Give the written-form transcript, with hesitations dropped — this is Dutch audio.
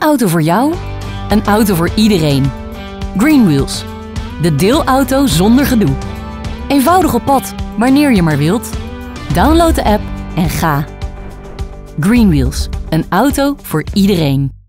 auto voor jou, een auto voor iedereen. Greenwheels, de deelauto zonder gedoe. Eenvoudig op pad, wanneer je maar wilt. Download de app en ga. Greenwheels, een auto voor iedereen.